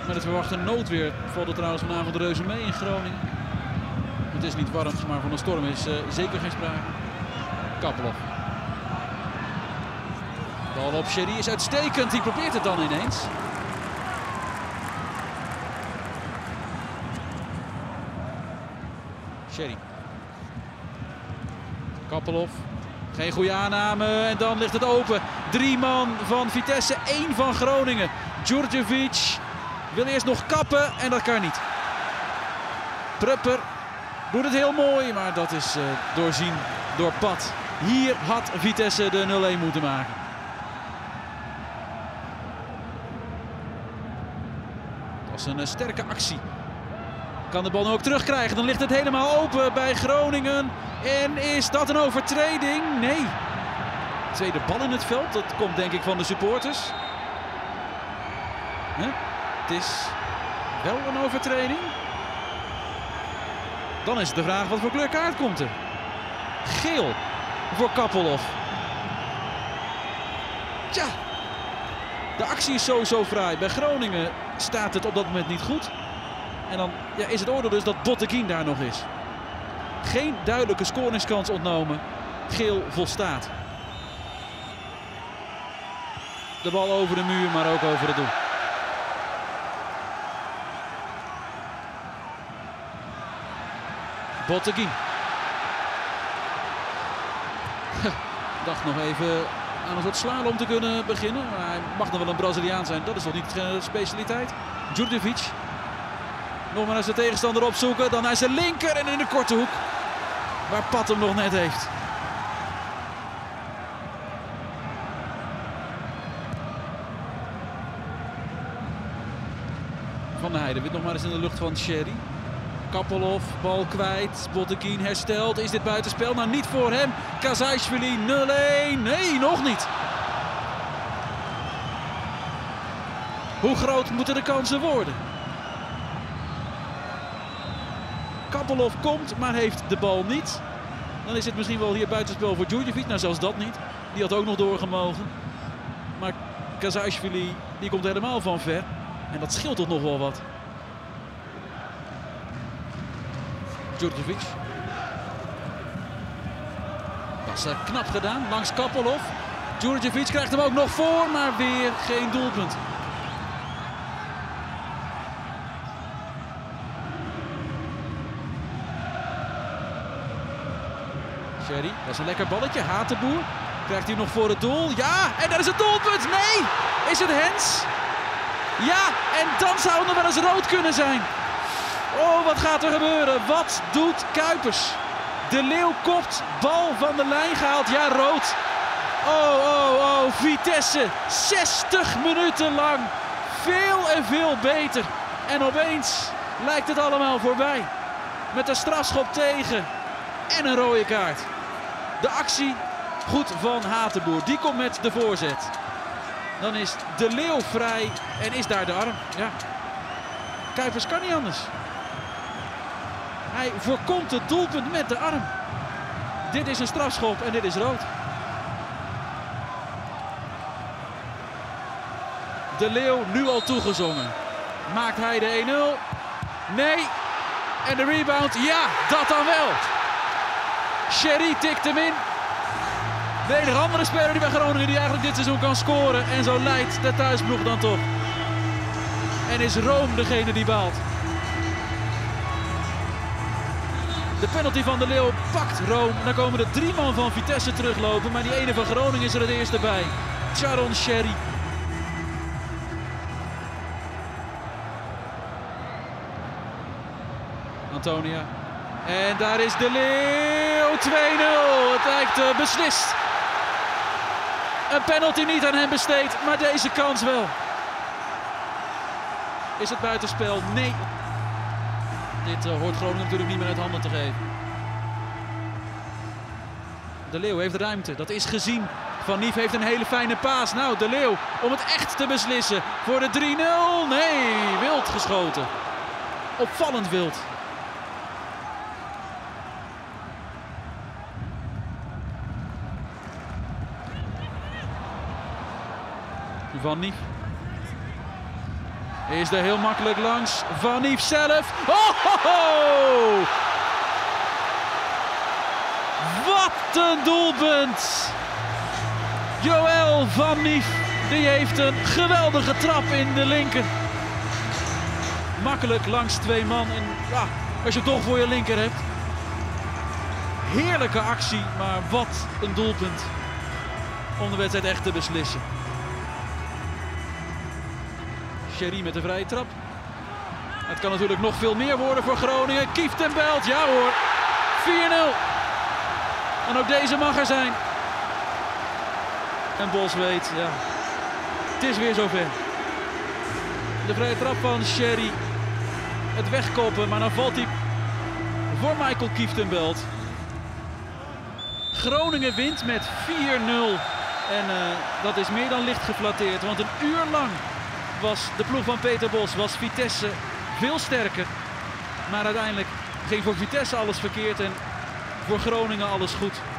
Met het verwachte noodweer valt er trouwens vanavond reuze mee in Groningen. Het is niet warm, maar van een storm is zeker geen sprake. Kappelhof. Bal op Sherry is uitstekend. Die probeert het dan ineens. Sherry. Kappelhof. Geen goede aanname en dan ligt het open. 3 man van Vitesse, 1 van Groningen. Djurdjevic wil eerst nog kappen en dat kan niet. Prupper doet het heel mooi, maar dat is doorzien door Pat. Hier had Vitesse de 0-1 moeten maken. Dat was een sterke actie. Kan de bal nu ook terugkrijgen, dan ligt het helemaal open bij Groningen. En is dat een overtreding? Nee. Tweede bal in het veld, dat komt denk ik van de supporters. Het is wel een overtreding. Dan is de vraag wat voor kleurkaart komt er. Geel voor Kappelhof. Tja, de actie is sowieso fraai. Bij Groningen staat het op dat moment niet goed. En dan is het oordeel dus dat Botteguin daar nog is. Geen duidelijke scoringskans ontnomen. Geel volstaat. De bal over de muur, maar ook over het doel. Botteguin. Dacht nog even aan een soort slalom te kunnen beginnen. Maar hij mag nog wel een Braziliaan zijn. Dat is toch niet de specialiteit. Djurdjevic. Nog maar eens de tegenstander opzoeken. Dan naar zijn linker en in de korte hoek. Waar Pat hem nog net heeft. Van der Heijden wint nog maar eens in de lucht van Sherry. Kappelhof, bal kwijt. Botteguin herstelt. Is dit buitenspel? Nou, niet voor hem. Kazajsvili 0-1. Nee, nog niet. Hoe groot moeten de kansen worden? Kappelhof komt, maar heeft de bal niet. Dan is het misschien wel hier buitenspel voor Djurdjevic. Nou, zelfs dat niet. Die had ook nog doorgemogen. Maar Kazajsvili, die komt helemaal van ver. En dat scheelt toch nog wel wat. Djurdjevic. Dat is knap gedaan, langs Kappelhof. Djurdjevic krijgt hem ook nog voor, maar weer geen doelpunt. Sherry, dat is een lekker balletje. Hatenboer. Krijgt hij nog voor het doel? Ja, en daar is het doelpunt. Nee, is het Hens? Ja, en dan zou het nog wel eens rood kunnen zijn. Oh, wat gaat er gebeuren? Wat doet Kuipers? De Leeuw kopt, bal van de lijn gehaald. Ja, rood. Oh, Vitesse. 60 minuten lang. Veel en veel beter. En opeens lijkt het allemaal voorbij. Met een strafschop tegen en een rode kaart. De actie goed van Hatenboer. Die komt met de voorzet. Dan is de Leeuw vrij en is daar de arm. Ja. Kuipers kan niet anders. Hij voorkomt het doelpunt met de arm. Dit is een strafschop en dit is rood. De Leeuw nu al toegezongen. Maakt hij de 1-0? Nee. En de rebound? Ja, dat dan wel. Sherry tikt hem in. De enige andere speler die bij Groningen die eigenlijk dit seizoen kan scoren. En zo leidt de thuisploeg dan toch. En is Room degene die baalt. De penalty van de Leeuw pakt Room. Dan komen er 3 man van Vitesse teruglopen. Maar die ene van Groningen is er het eerste bij. Charon Sherry. Antonia. En daar is de Leeuw. 2-0. Het lijkt beslist. Een penalty niet aan hem besteed, maar deze kans wel. Is het buitenspel? Nee. Dit hoort Groningen natuurlijk niet meer uit handen te geven. De Leeuw heeft ruimte, dat is gezien. Van Nief heeft een hele fijne paas. Nou, de Leeuw om het echt te beslissen voor de 3-0. Nee, wild geschoten. Opvallend wild. Van Nief. Is er heel makkelijk langs. Van Nief zelf. Oh, ho, ho! Wat een doelpunt! Joël van Nief, die heeft een geweldige trap in de linker. Makkelijk langs 2 man. En ja, als je het toch voor je linker hebt. Heerlijke actie, maar wat een doelpunt. Om de wedstrijd echt te beslissen. Sherry met de vrije trap. Het kan natuurlijk nog veel meer worden voor Groningen. Kieftenbelt, ja hoor. 4-0. En ook deze mag er zijn. En Bos weet, ja, het is weer zover. De vrije trap van Sherry. Het wegkoppen, maar dan valt hij voor Michael Kieftenbelt. Groningen wint met 4-0. En dat is meer dan licht geflatteerd. Want een uur lang was de ploeg van Peter Bos, was Vitesse veel sterker. Maar uiteindelijk ging voor Vitesse alles verkeerd en voor Groningen alles goed.